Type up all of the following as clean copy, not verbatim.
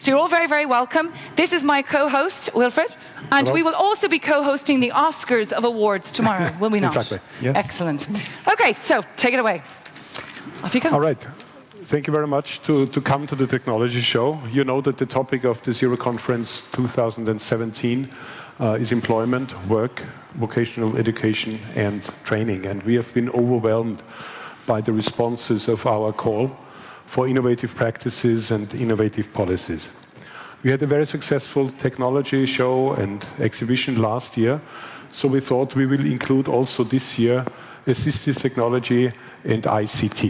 So you're all very, very welcome. This is my co-host, Wilfred, and Hello. we will also be co-hosting the Oscars of Awards tomorrow, will we not? Exactly, yes. Excellent. Okay, so take it away. Off you go. All right. Thank you very much to come to the technology show. You know that the topic of the ZeroConference 2017 is employment, work, vocational education, and training. And we have been overwhelmed by the responses of our call for innovative practices and innovative policies. We had a very successful technology show and exhibition last year, so we thought we will include also this year assistive technology and ICT.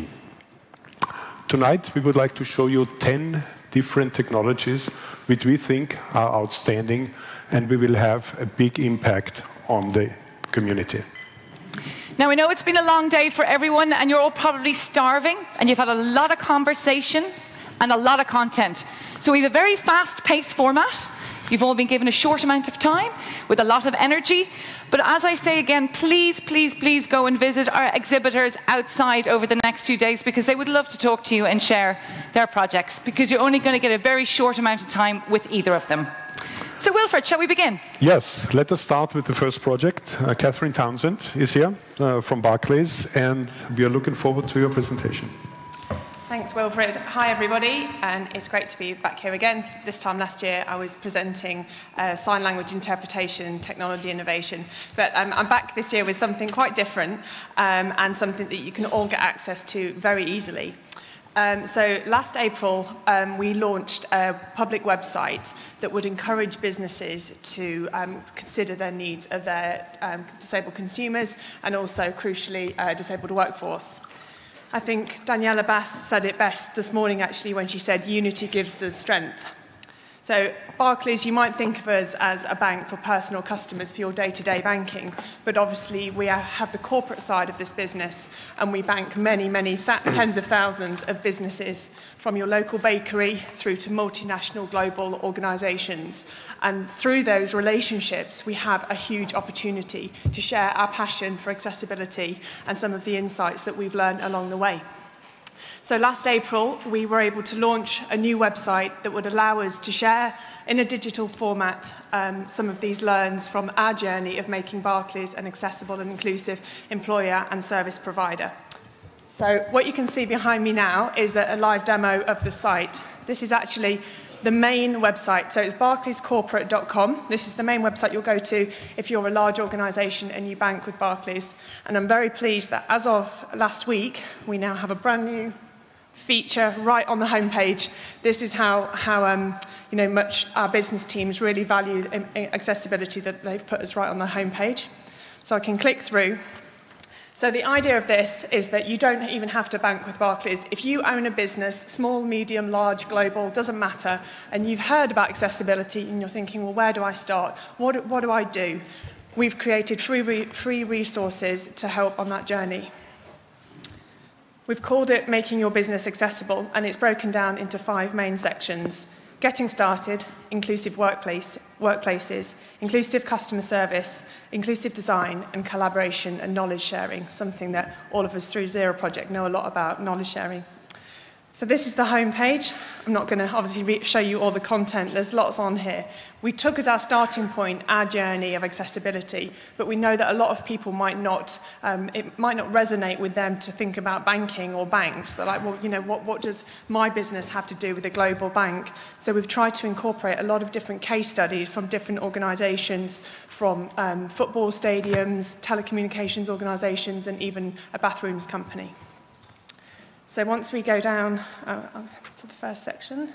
Tonight, we would like to show you 10 different technologies which we think are outstanding and we will have a big impact on the community. Now, we know it's been a long day for everyone, and you're all probably starving, and you've had a lot of conversation and a lot of content. So we have a very fast-paced format. You've all been given a short amount of time with a lot of energy. But as I say again, please, please, please go and visit our exhibitors outside over the next 2 days, because they would love to talk to you and share their projects, because you're only going to get a very short amount of time with either of them. So Wilfred, shall we begin? Yes, let us start with the first project. Catherine Townsend is here from Barclays, and we are looking forward to your presentation. Thanks, Wilfred. Hi, everybody, and it's great to be back here again. This time last year, I was presenting sign language interpretation, technology innovation, but I'm back this year with something quite different and something that you can all get access to very easily. So last April, we launched a public website that would encourage businesses to consider their needs of their disabled consumers and also, crucially, disabled workforce. I think Daniela Bass said it best this morning, actually, when she said, unity gives us strength. So Barclays, you might think of us as a bank for personal customers for your day-to-day banking, but obviously we have the corporate side of this business, and we bank many, many tens of thousands of businesses, from your local bakery through to multinational global organisations. And through those relationships, we have a huge opportunity to share our passion for accessibility and some of the insights that we've learned along the way. So last April, we were able to launch a new website that would allow us to share in a digital format some of these learns from our journey of making Barclays an accessible and inclusive employer and service provider. So what you can see behind me now is a live demo of the site. This is actually the main website. So it's barclayscorporate.com. This is the main website you'll go to if you're a large organisation and you bank with Barclays. And I'm very pleased that as of last week, we now have a brand new feature right on the homepage. This is how much our business teams really value accessibility, that they've put us right on the homepage. So I can click through. So the idea of this is that you don't even have to bank with Barclays. If you own a business, small, medium, large, global, doesn't matter, and you've heard about accessibility and you're thinking, well, where do I start? What do I do? We've created free resources to help on that journey. We've called it Making Your Business Accessible, and it's broken down into 5 main sections. Getting started, inclusive workplaces, inclusive customer service, inclusive design, and collaboration and knowledge sharing, something that all of us through Zero Project know a lot about, knowledge sharing. So this is the homepage. I'm not going to obviously show you all the content. There's lots on here. We took as our starting point our journey of accessibility, but we know that a lot of people might not, it might not resonate with them to think about banking or banks. They're like, well, you know, what does my business have to do with a global bank? So we've tried to incorporate a lot of different case studies from different organisations, from football stadiums, telecommunications organisations, and even a bathrooms company. So once we go down to the first section,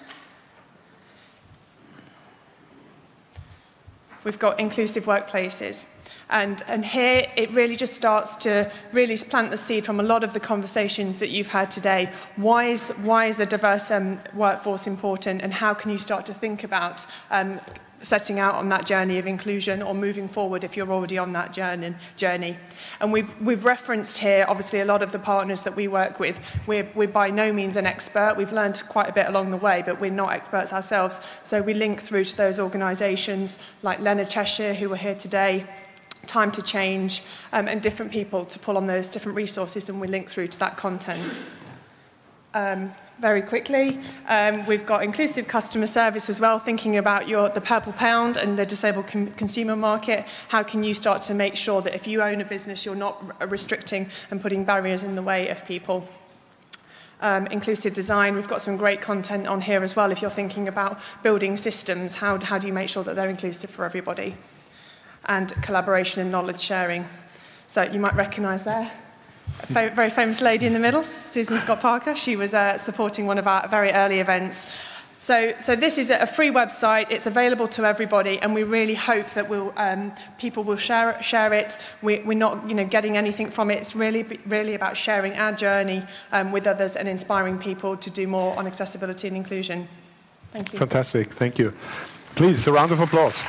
we've got inclusive workplaces. And here it really just starts to really plant the seed from a lot of the conversations that you've had today. Why is a diverse workforce important, and how can you start to think about setting out on that journey of inclusion, or moving forward if you're already on that journey. And we've referenced here, obviously, a lot of the partners that we work with. We're by no means an expert. We've learned quite a bit along the way, but we're not experts ourselves. So we link through to those organisations like Leonard Cheshire, who are here today, Time to Change, and different people to pull on those different resources, and we link through to that content. very quickly. We've got inclusive customer service as well, thinking about the purple pound and the disabled consumer market. How can you start to make sure that if you own a business, you're not restricting and putting barriers in the way of people? Inclusive design, we've got some great content on here as well. If you're thinking about building systems, how do you make sure that they're inclusive for everybody? And collaboration and knowledge sharing. So you might recognise there. A very famous lady in the middle, Susan Scott Parker. She was supporting one of our very early events. So this is a free website. It's available to everybody, and we really hope that people will share it. We're not getting anything from it. It's really about sharing our journey with others and inspiring people to do more on accessibility and inclusion. Thank you. Fantastic. Thank you. Please, a round of applause.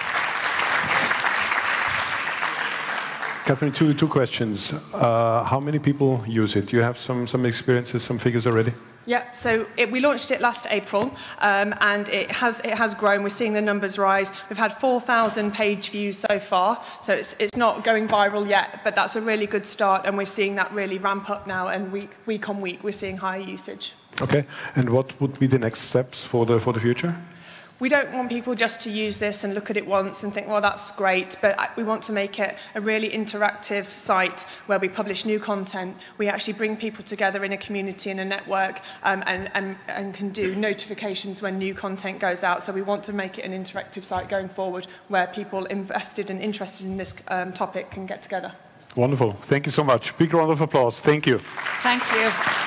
Catherine, two questions. How many people use it? Do you have some experiences, some figures already? Yeah, so we launched it last April, and it has grown. We're seeing the numbers rise. We've had 4,000 page views so far, so it's not going viral yet, but that's a really good start, and we're seeing that really ramp up now, and week on week we're seeing higher usage. Okay, and what would be the next steps for the future? We don't want people just to use this and look at it once and think, well, that's great, but we want to make it a really interactive site where we publish new content. We actually bring people together in a community and a network and can do notifications when new content goes out. So we want to make it an interactive site going forward where people invested and interested in this topic can get together. Wonderful. Thank you so much. Big round of applause. Thank you. Thank you.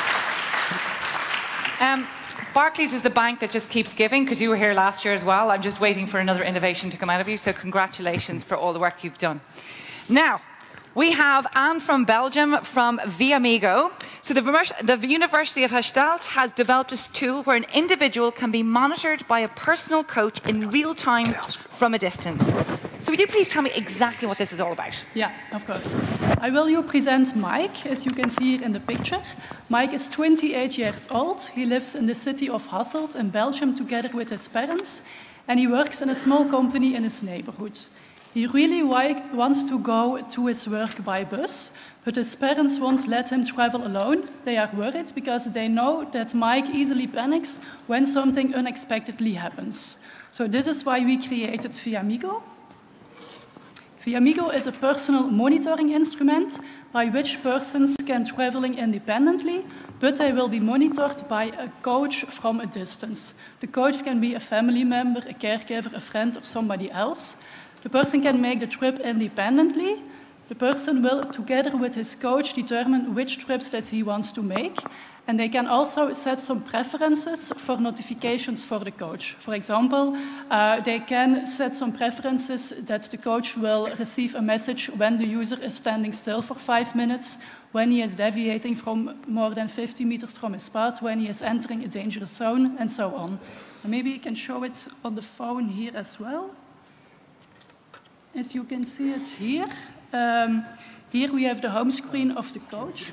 Barclays is the bank that just keeps giving, because you were here last year as well. I'm just waiting for another innovation to come out of you, so congratulations for all the work you've done. Now, we have Anne from Belgium from Viamigo. So the University of Gestalt has developed this tool where an individual can be monitored by a personal coach in real time from a distance. So would you please tell me exactly what this is all about? Yeah, of course. I will present Mike, as you can see here in the picture. Mike is 28 years old. He lives in the city of Hasselt in Belgium together with his parents, and he works in a small company in his neighborhood. He really wants to go to his work by bus, but his parents won't let him travel alone. They are worried because they know that Mike easily panics when something unexpectedly happens. So this is why we created Viamigo. Viamigo is a personal monitoring instrument by which persons can travel independently, but they will be monitored by a coach from a distance. The coach can be a family member, a caregiver, a friend, or somebody else. The person can make the trip independently. The person will, together with his coach, determine which trips that he wants to make. And they can also set some preferences for notifications for the coach. For example, they can set some preferences that the coach will receive a message when the user is standing still for 5 minutes, when he is deviating from more than 50 meters from his path, when he is entering a dangerous zone, and so on. And maybe you can show it on the phone here as well. As you can see it here. Here we have the home screen of the coach.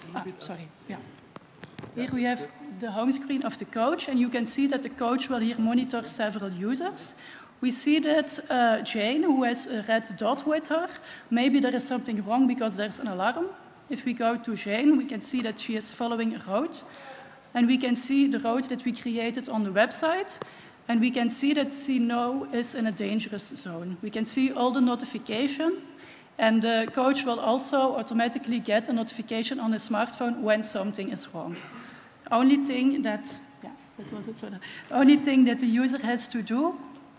Here we have the home screen of the coach, and you can see that the coach will here monitor several users. We see that Jane, who has a red dot with her, maybe there is something wrong because there's an alarm. If we go to Jane, we can see that she is following a road, and we can see the road that we created on the website. And we can see that she now is in a dangerous zone. We can see all the notification, and the coach will also automatically get a notification on his smartphone when something is wrong. The only thing that, the only thing that the user has to do,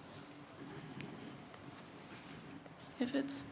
if it's,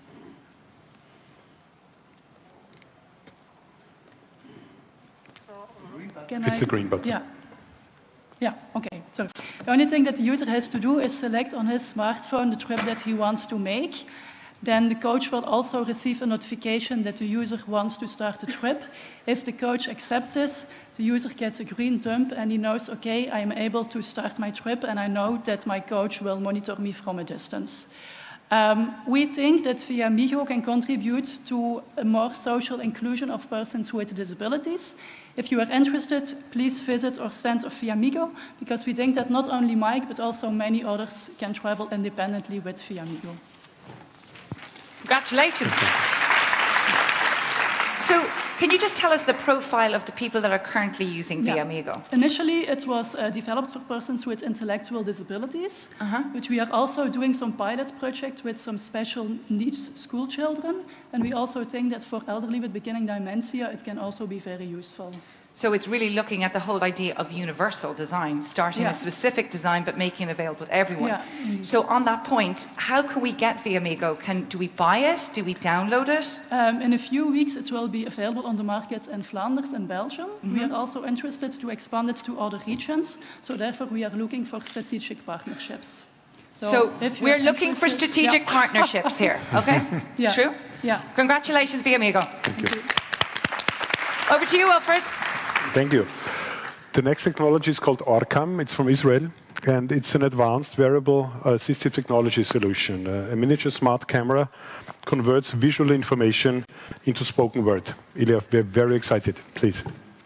it's the green button. Yeah. Yeah, okay. So the only thing that the user has to do is select on his smartphone the trip that he wants to make. Then the coach will also receive a notification that the user wants to start the trip. If the coach accepts this, the user gets a green thumb and he knows, okay, I am able to start my trip and I know that my coach will monitor me from a distance. We think that Viamigo can contribute to a more social inclusion of persons with disabilities. If you are interested, please visit our stand of Viamigo, because we think that not only Mike, but also many others can travel independently with Viamigo. Congratulations. So can you just tell us the profile of the people that are currently using Viamigo? Initially, it was developed for persons with intellectual disabilities, but we are also doing some pilot projects with some special needs school children, and we also think that for elderly with beginning dementia, it can also be very useful. So it's really looking at the whole idea of universal design, starting a specific design but making it available to everyone. Yeah. So on that point, how can we get Viamigo? Do we buy it? Do we download it? In a few weeks it will be available on the market in Flanders and Belgium. We are also interested to expand it to other regions, so therefore we are looking for strategic partnerships. So we're looking for strategic partnerships here, okay? True? Yeah. Congratulations, Viamigo. Thank you. Over to you, Wilfred. Thank you. The next technology is called OrCam. It's from Israel, and it's an advanced wearable assistive technology solution. A miniature smart camera converts visual information into spoken word. Ilya, we're very excited. Please.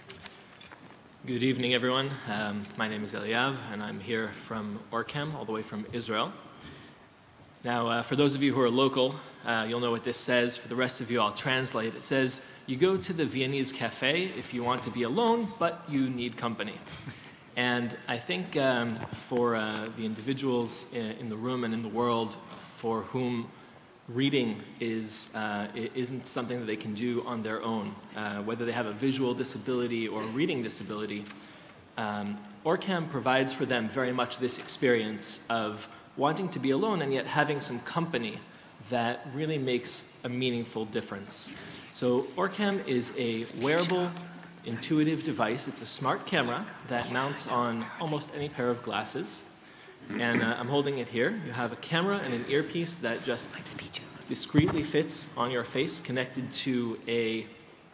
Good evening, everyone. My name is Eliav, and I'm here from OrCam, all the way from Israel. Now, for those of you who are local, you'll know what this says. For the rest of you, I'll translate. It says, you go to the Viennese cafe if you want to be alone, but you need company. And I think for the individuals in the room and in the world for whom reading isn't something that they can do on their own, whether they have a visual disability or a reading disability, OrCam provides for them very much this experience of wanting to be alone and yet having some company that really makes a meaningful difference. So OrCam is a wearable, intuitive device. It's a smart camera that mounts on almost any pair of glasses. And I'm holding it here. You have a camera and an earpiece that just discreetly fits on your face, connected to a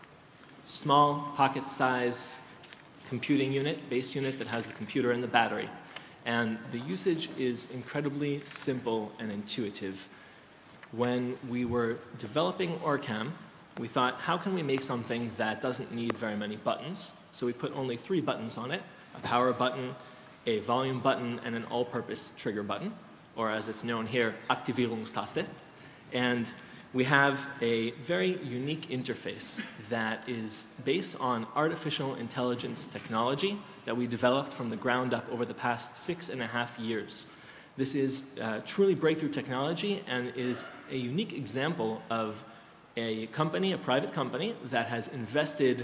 small pocket-sized computing unit, base unit that has the computer and the battery. And the usage is incredibly simple and intuitive. When we were developing OrCam, we thought, how can we make something that doesn't need very many buttons? So we put only 3 buttons on it, a power button, a volume button, and an all-purpose trigger button, or as it's known here, Aktivierungstaste. And we have a very unique interface that is based on artificial intelligence technology that we developed from the ground up over the past 6.5 years. This is truly breakthrough technology and is a unique example of a company, a private company, that has invested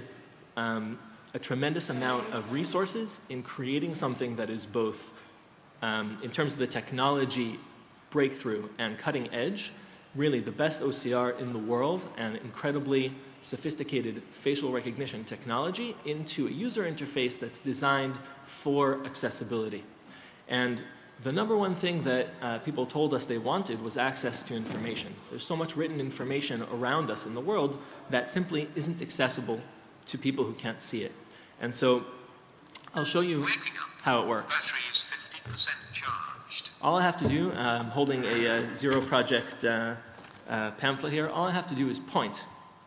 a tremendous amount of resources in creating something that is both, in terms of the technology breakthrough and cutting edge, really the best OCR in the world and incredibly sophisticated facial recognition technology into a user interface that's designed for accessibility. And the #1 thing that people told us they wanted was access to information. There's so much written information around us in the world that simply isn't accessible to people who can't see it. And so I'll show you how it works. Battery is 50% charged. All I have to do, I'm holding a Zero Project pamphlet here, all I have to do is point.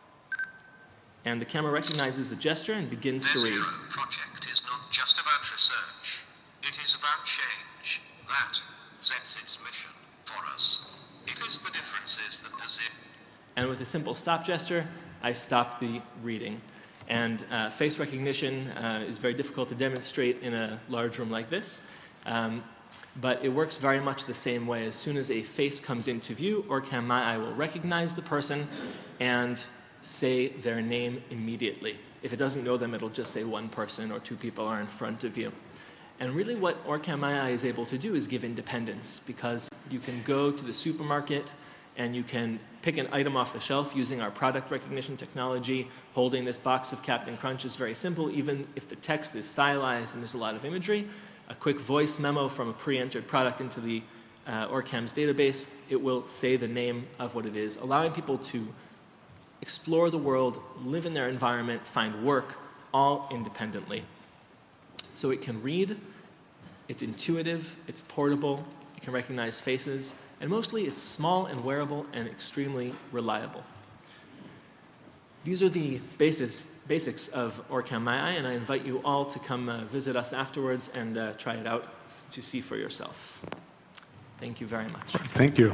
And the camera recognizes the gesture and begins to read. The Zero Project is not just about research. It is about change. That sets its mission for us. It is the differences that does it. And with a simple stop gesture, I stop the reading. And face recognition is very difficult to demonstrate in a large room like this. But it works very much the same way. As soon as a face comes into view, OrCam My Eye will recognize the person and say their name immediately. If it doesn't know them, it'll just say 1 person or 2 people are in front of you. And really what OrCam My Eye is able to do is give independence, because you can go to the supermarket and you can pick an item off the shelf using our product recognition technology. Holding this box of Captain Crunch is very simple, even if the text is stylized and there's a lot of imagery. A quick voice memo from a pre-entered product into the OrCam's database, it will say the name of what it is, allowing people to explore the world, live in their environment, find work, all independently. So it can read, it's intuitive, it's portable, it can recognize faces, and mostly it's small and wearable and extremely reliable. These are the basics of OrCam My Eye, and I invite you all to come visit us afterwards and try it out to see for yourself. Thank you very much. Thank you.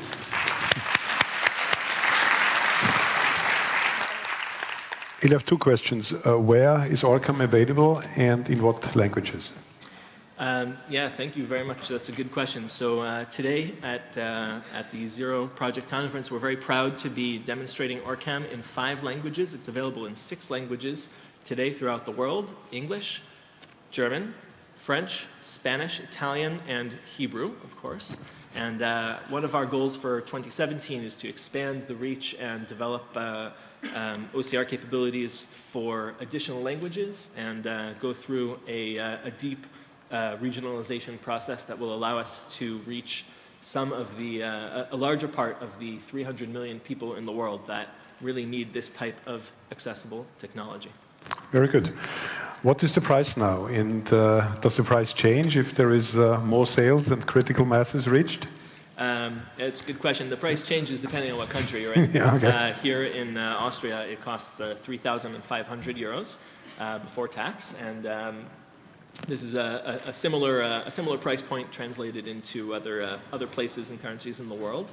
I'll have two questions. Where is OrCam available and in what languages? Yeah, thank you very much. That's a good question. So today at the Zero Project Conference, we're very proud to be demonstrating OrCam in 5 languages. It's available in 6 languages today throughout the world: English, German, French, Spanish, Italian, and Hebrew, of course. And one of our goals for 2017 is to expand the reach and develop OCR capabilities for additional languages and go through a deep regionalization process that will allow us to reach some of the, a larger part of the 300 million people in the world that really need this type of accessible technology. Very good. What is the price now? And does the price change if there is more sales and critical mass is reached? It's a good question. The price changes depending on what country you're in. Yeah, okay. Here in Austria, it costs 3,500 euros before tax, and this is a similar price point translated into other places and currencies in the world.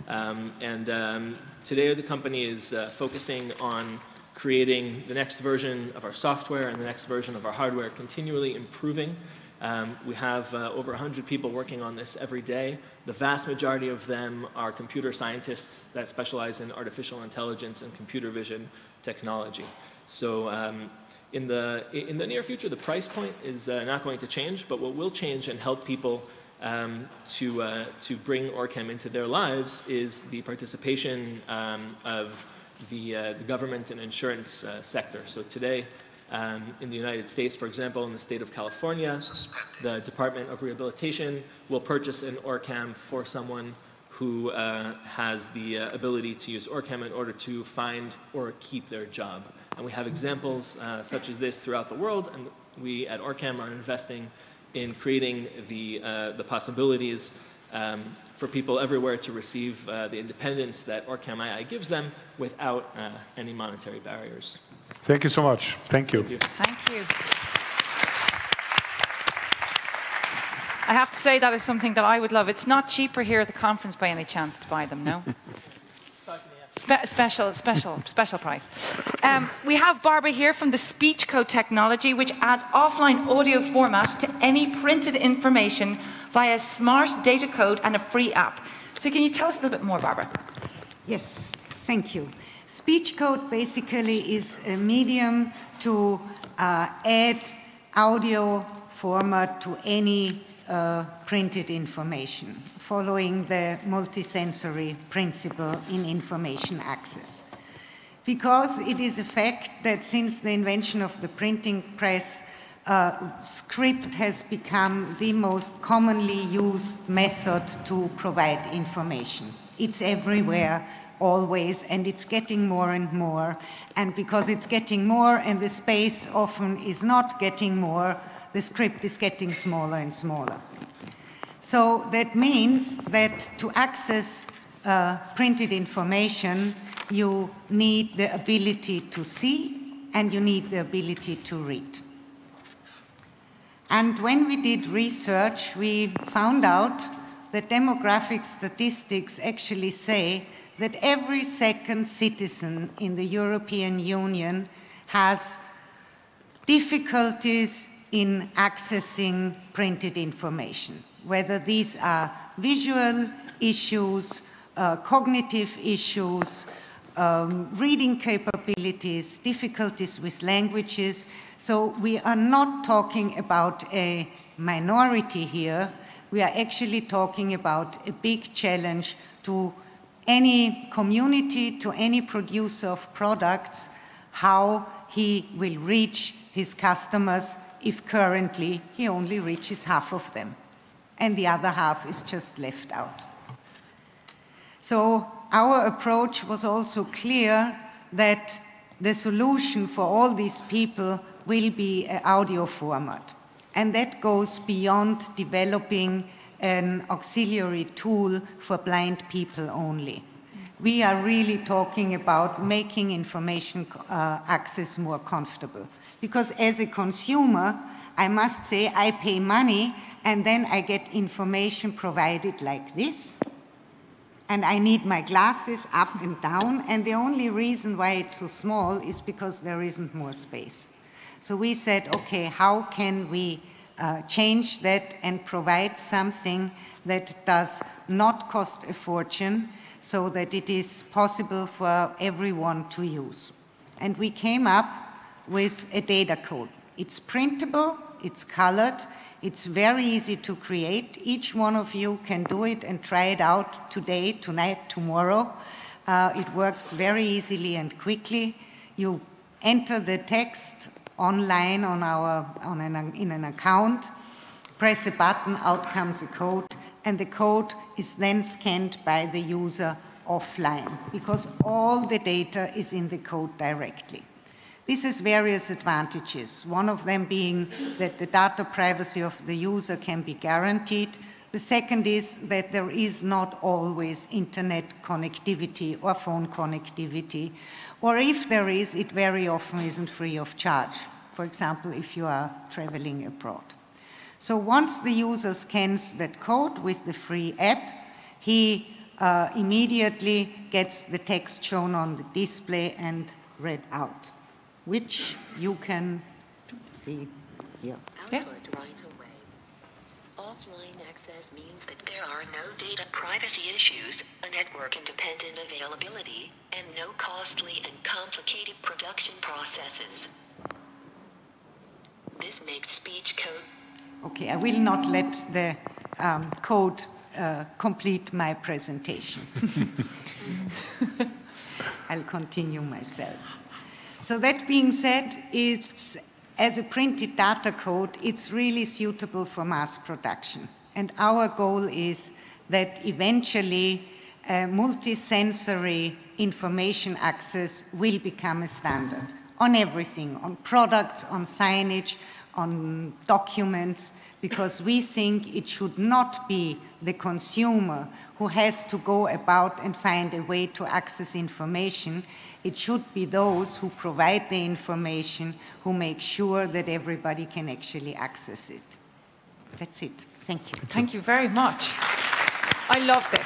Today the company is focusing on creating the next version of our software and the next version of our hardware, continually improving. We have over 100 people working on this every day. The vast majority of them are computer scientists that specialize in artificial intelligence and computer vision technology. So in the near future, the price point is not going to change, but what will change and help people to bring OrCam into their lives is the participation of the government and insurance sector. So today, in the United States, for example, in the state of California, the Department of Rehabilitation will purchase an OrCam for someone who has the ability to use OrCam in order to find or keep their job. And we have examples such as this throughout the world, and we at OrCam are investing in creating the possibilities for people everywhere to receive the independence that OrCam II gives them without any monetary barriers. Thank you so much. Thank you. Thank you. Thank you. I have to say that is something that I would love. It's not cheaper here at the conference by any chance to buy them, no? Special price. We have Barbara here from the Speech Code technology, which adds offline audio format to any printed information via smart data code and a free app. So can you tell us a little bit more, Barbara? Yes, thank you. Speech code basically is a medium to add audio format to any printed information, following the multisensory principle in information access. Because it is a fact that since the invention of the printing press, script has become the most commonly used method to provide information. It's everywhere, always, and it's getting more and more. And because it's getting more and the space often is not getting more, the script is getting smaller and smaller. So that means that to access printed information, you need the ability to see and you need the ability to read. And when we did research, we found out that demographic statistics actually say that every second citizen in the European Union has difficulties in accessing printed information, whether these are visual issues, cognitive issues, reading capabilities, difficulties with languages. So we are not talking about a minority here. We are actually talking about a big challenge to any community, to any producer of products, how he will reach his customers if currently he only reaches half of them, and the other half is just left out. So our approach was also clear that the solution for all these people will be an audio format. And that goes beyond developing an auxiliary tool for blind people only. We are really talking about making information access more comfortable. Because as a consumer, I must say I pay money and then I get information provided like this. and I need my glasses up and down, and the only reason why it's so small is because there isn't more space. So we said, okay, how can we change that and provide something that does not cost a fortune so that it is possible for everyone to use. And we came up with a data code. It's printable, it's colored, it's very easy to create. Each one of you can do it and try it out today, tonight, tomorrow. It works very easily and quickly. You enter the text online in an account, press a button, out comes a code, and the code is then scanned by the user offline, because all the data is in the code directly. This has various advantages, one of them being that the data privacy of the user can be guaranteed. The second is that there is not always internet connectivity or phone connectivity, or if there is, it very often isn't free of charge, for example, if you are traveling abroad. So once the user scans that code with the free app, he immediately gets the text shown on the display and read out, which you can see here. Output right away. Offline access means that there are no data privacy issues, a network-independent availability, and no costly and complicated production processes. This makes speech code. Okay, I will not let the code complete my presentation. I'll continue myself. So that being said, as a printed data code, it's really suitable for mass production. And our goal is that eventually multisensory information access will become a standard on everything, on products, on signage, on documents, because we think it should not be the consumer who has to go about and find a way to access information. It should be those who provide the information who make sure that everybody can actually access it. That's it. Thank you. Thank you very much. I love this.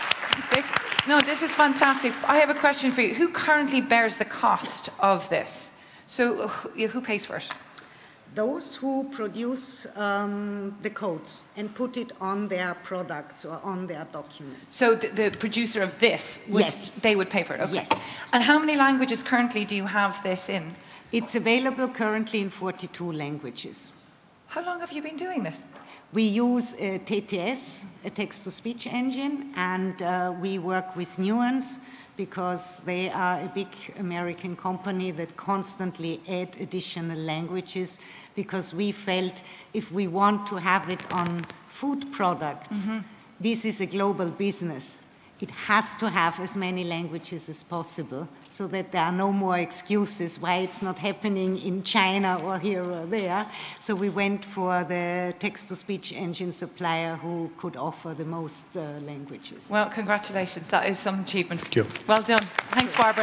This is fantastic. I have a question for you. Who currently bears the cost of this? So who pays for it? Those who produce the codes and put it on their products or on their documents. So the producer of this, yes, they would pay for it? Okay. Yes. And how many languages currently do you have this in? It's available currently in 42 languages. How long have you been doing this? We use TTS, a text-to-speech engine, and we work with Nuance, because they are a big American company that constantly add additional languages, because we felt if we want to have it on food products, this is a global business. It has to have as many languages as possible so that there are no more excuses why it's not happening in China or here or there. So we went for the text-to-speech engine supplier who could offer the most languages. Well, congratulations. That is some achievement. Thank you. Well done. Thanks, Barbara.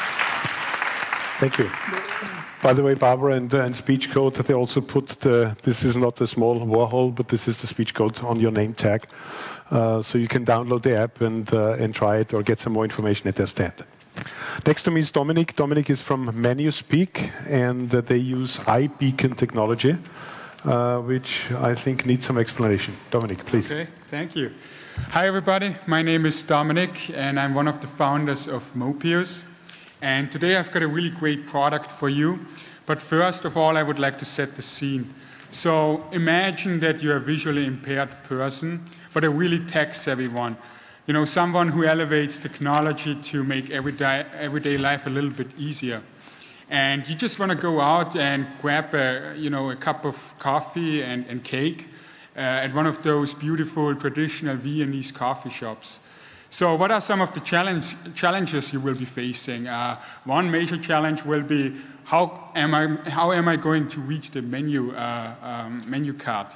Thank you. By the way, Barbara and speech code, they also put this is not a small Warhol, but this is the speech code on your name tag. So you can download the app and try it or get some more information at their stand. Next to me is Dominic. Dominic is from MenuSpeak, and they use iBeacon technology, which I think needs some explanation. Dominic, please. Okay, thank you. Hi, everybody. My name is Dominic, and I'm one of the founders of Mopius. And today I've got a really great product for you. But first of all, I would like to set the scene. So imagine that you're a visually impaired person, but a really tech-savvy one. You know, someone who elevates technology to make everyday life a little bit easier. And you just want to go out and grab a cup of coffee and cake at one of those beautiful traditional Viennese coffee shops. So what are some of the challenges you will be facing? One major challenge will be how am I going to reach the menu card?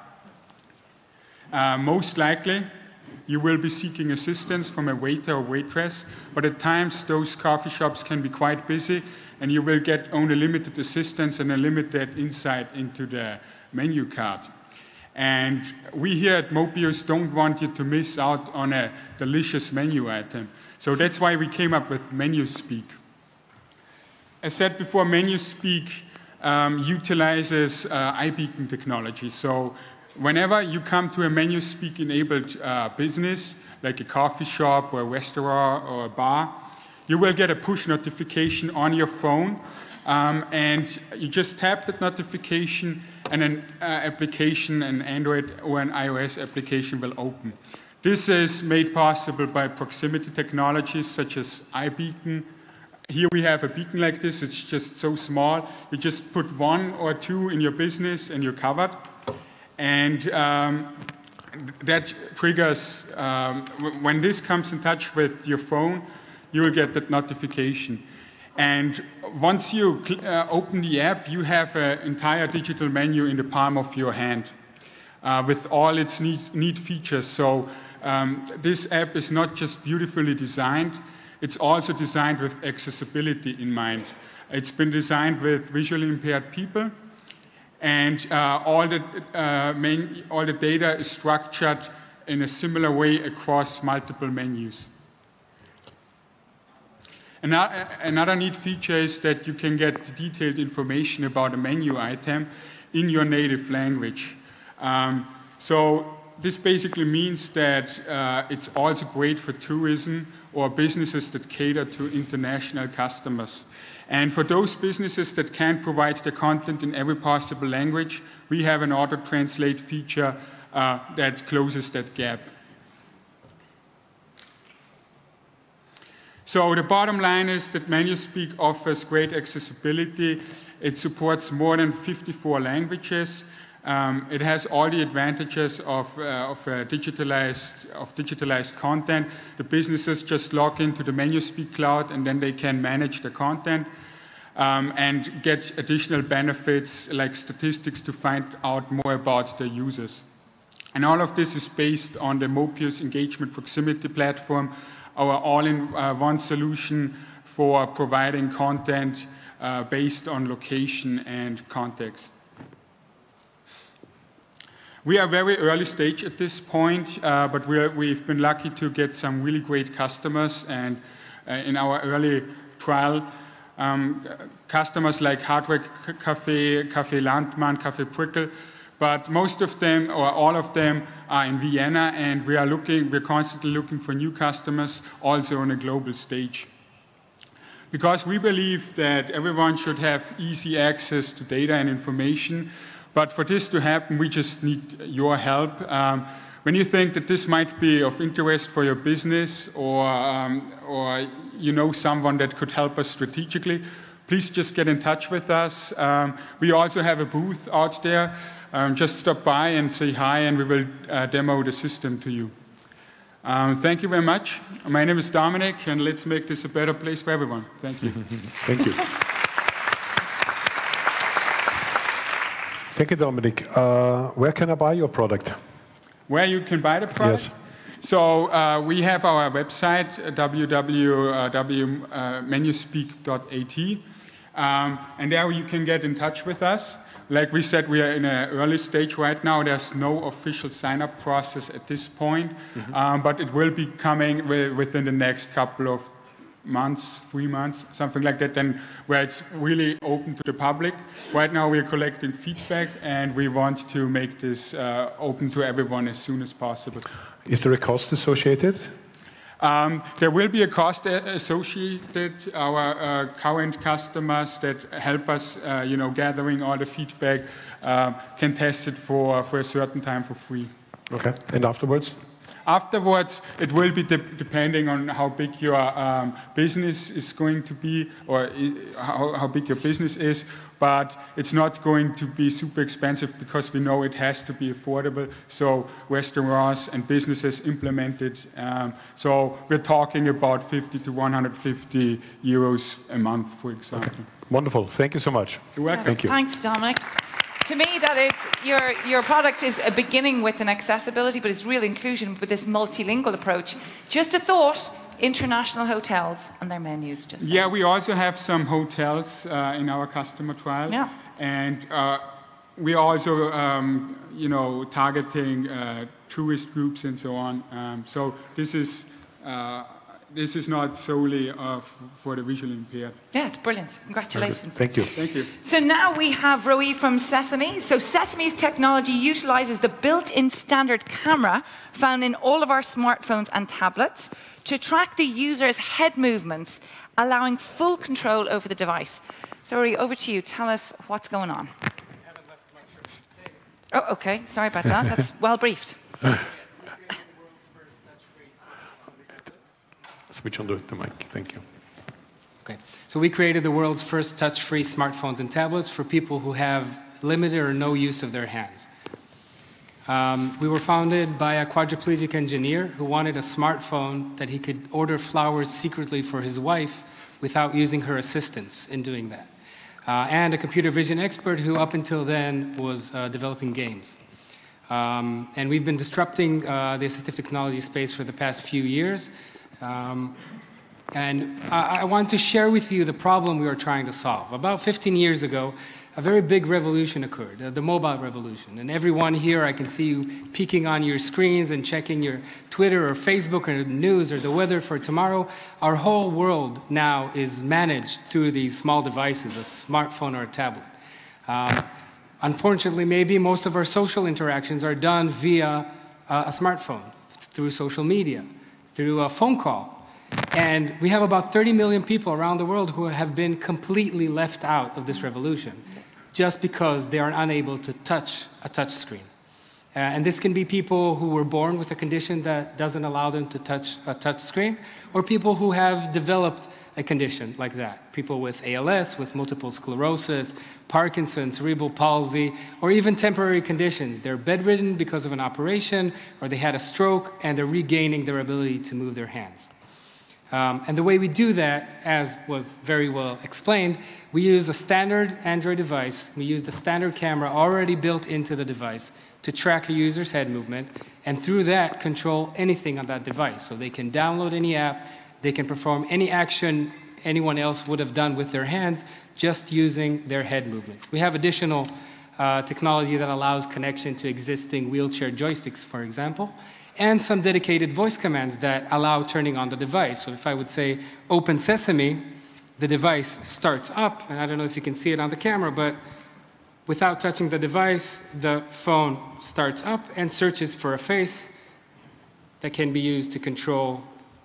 Most likely, you will be seeking assistance from a waiter or waitress, but at times those coffee shops can be quite busy, and you will get only limited assistance and a limited insight into the menu card. And we here at Mobius don't want you to miss out on a delicious menu item. So that's why we came up with MenuSpeak. As said before, MenuSpeak utilizes iBeacon technology. So whenever you come to a MenuSpeak-enabled business, like a coffee shop or a restaurant or a bar, you will get a push notification on your phone, and you just tap that notification, and an application, an Android or an iOS application will open. This is made possible by proximity technologies such as iBeacon. Here we have a beacon like this. It's just so small. You just put 1 or 2 in your business and you're covered. And that triggers, when this comes in touch with your phone, you will get that notification. And once you open the app, you have an entire digital menu in the palm of your hand with all its neat features. So this app is not just beautifully designed, it's also designed with accessibility in mind. It's been designed with visually impaired people, and all the data is structured in a similar way across multiple menus. Another neat feature is that you can get detailed information about a menu item in your native language. So this basically means that it's also great for tourism or businesses that cater to international customers. And for those businesses that can't provide the content in every possible language, we have an auto-translate feature that closes that gap. So the bottom line is that MenuSpeak offers great accessibility. It supports more than 54 languages. It has all the advantages of digitalized content. The businesses just log into the MenuSpeak cloud, and then they can manage the content and get additional benefits like statistics to find out more about their users. And all of this is based on the Mobius Engagement Proximity Platform, our all-in-one solution for providing content based on location and context. We are very early stage at this point, but we've been lucky to get some really great customers, and in our early trial, customers like Hardware Cafe, Café Landmann, Café Prickel, but most of them, or all of them, are in Vienna, and we're constantly looking for new customers, also on a global stage. Because we believe that everyone should have easy access to data and information, but for this to happen, we just need your help. When you think that this might be of interest for your business, or you know someone that could help us strategically, please just get in touch with us. We also have a booth out there. Just stop by and say hi, and we will demo the system to you. Thank you very much. My name is Dominic, and let's make this a better place for everyone. Thank you. Thank you. Thank you, Dominic. Where can I buy your product? Where you can buy the product? Yes. So we have our website, www.menuspeak.at, and there you can get in touch with us. Like we said, we are in an early stage right now. There's no official sign-up process at this point, but it will be coming within the next couple of months, 3 months, something like that, then where it's really open to the public. Right now we're collecting feedback, and we want to make this open to everyone as soon as possible. Is there a cost associated? There will be a cost associated. Our current customers that help us, gathering all the feedback, can test it for a certain time for free. Okay. And afterwards? Afterwards, it will be depending on how big your business is going to be, or how big your business is. But it's not going to be super expensive, because we know it has to be affordable. So restaurants and businesses implement it. So we're talking about 50 to 150 euros a month, for example. Okay. Wonderful. Thank you so much. You're welcome. Thank you. Thanks, Dominic. To me, that is, your product is a beginning with an accessibility, but it's real inclusion with this multilingual approach. Just a thought, international hotels and their menus. Just yeah, we also have some hotels in our customer trial. Yeah. And we are also, you know, targeting tourist groups and so on. So this is not solely for the visually impaired. Yeah, it's brilliant. Congratulations. Thank you. Thank you. So now we have Roe from Sesame. So Sesame's technology utilizes the built-in standard camera found in all of our smartphones and tablets to track the user's head movements, allowing full control over the device. So Roe, over to you. Tell us what's going on. Oh, okay. Sorry about that. That's well briefed. Switch on the mic. Thank you. Okay. So we created the world's first touch-free smartphones and tablets for people who have limited or no use of their hands. We were founded by a quadriplegic engineer who wanted a smartphone that he could order flowers secretly for his wife without using her assistance in doing that. And a computer vision expert who up until then was developing games. And we've been disrupting the assistive technology space for the past few years. And I want to share with you the problem we are trying to solve. About 15 years ago, a very big revolution occurred, the mobile revolution. And everyone here, I can see you peeking on your screens and checking your Twitter or Facebook or the news or the weather for tomorrow. Our whole world now is managed through these small devices, a smartphone or a tablet. Unfortunately, maybe most of our social interactions are done via a smartphone, through social media, through a phone call. And we have about 30 million people around the world who have been completely left out of this revolution just because they are unable to touch a touch screen. And this can be people who were born with a condition that doesn't allow them to touch a touch screen, or people who have developed a condition like that. People with ALS, with multiple sclerosis, Parkinson's, cerebral palsy, or even temporary conditions. They're bedridden because of an operation, or they had a stroke, and they're regaining their ability to move their hands. And the way we do that, as was very well explained, we use a standard Android device. We use the standard camera already built into the device to track a user's head movement, and through that, control anything on that device. So they can download any app, they can perform any action anyone else would have done with their hands, just using their head movement. We have additional technology that allows connection to existing wheelchair joysticks, for example, and some dedicated voice commands that allow turning on the device. So if I would say, open Sesame, the device starts up, and I don't know if you can see it on the camera, but without touching the device, the phone starts up and searches for a face that can be used to control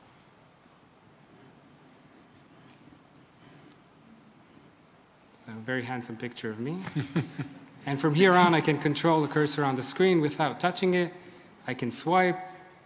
a very handsome picture of me. And from here on, I can control the cursor on the screen without touching it. I can swipe.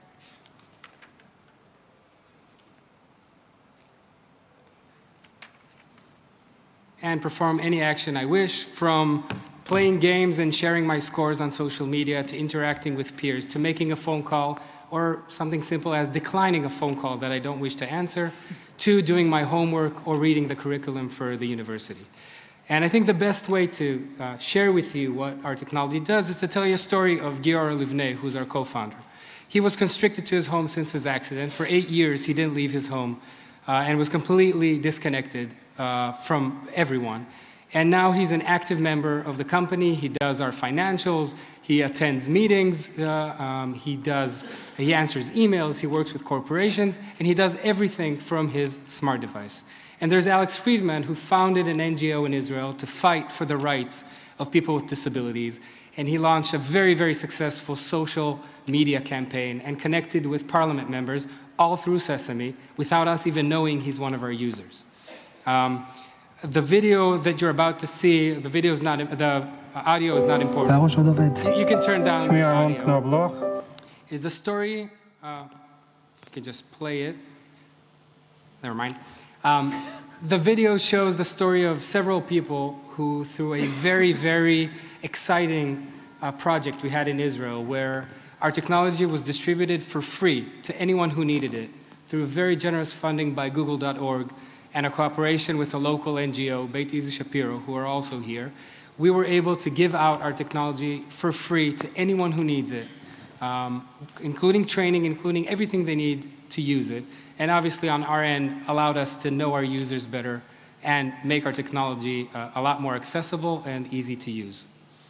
And perform any action I wish, from playing games and sharing my scores on social media, to interacting with peers, to making a phone call, or something simple as declining a phone call that I don't wish to answer, to doing my homework or reading the curriculum for the university. And I think the best way to share with you what our technology does is to tell you a story of Giora Livne, who's our co-founder. He was constricted to his home since his accident. For 8 years, he didn't leave his home and was completely disconnected from everyone. And now he's an active member of the company. He does our financials. He attends meetings. He answers emails. He works with corporations. And he does everything from his smart device. And there's Alex Friedman, who founded an NGO in Israel to fight for the rights of people with disabilities. And he launched a very, very successful social media campaign and connected with parliament members all through Sesame without us even knowing he's one of our users. The video that you're about to see, the audio is not important. You can turn down the audio. Is the story, you can just play it. Never mind. The video shows the story of several people who, through a very, very exciting project we had in Israel, where our technology was distributed for free to anyone who needed it, through very generous funding by Google.org and a cooperation with a local NGO, Beit Izi Shapiro, who are also here. We were able to give out our technology for free to anyone who needs it, including training, including everything they need to use it. And obviously on our end, allowed us to know our users better and make our technology a lot more accessible and easy to use.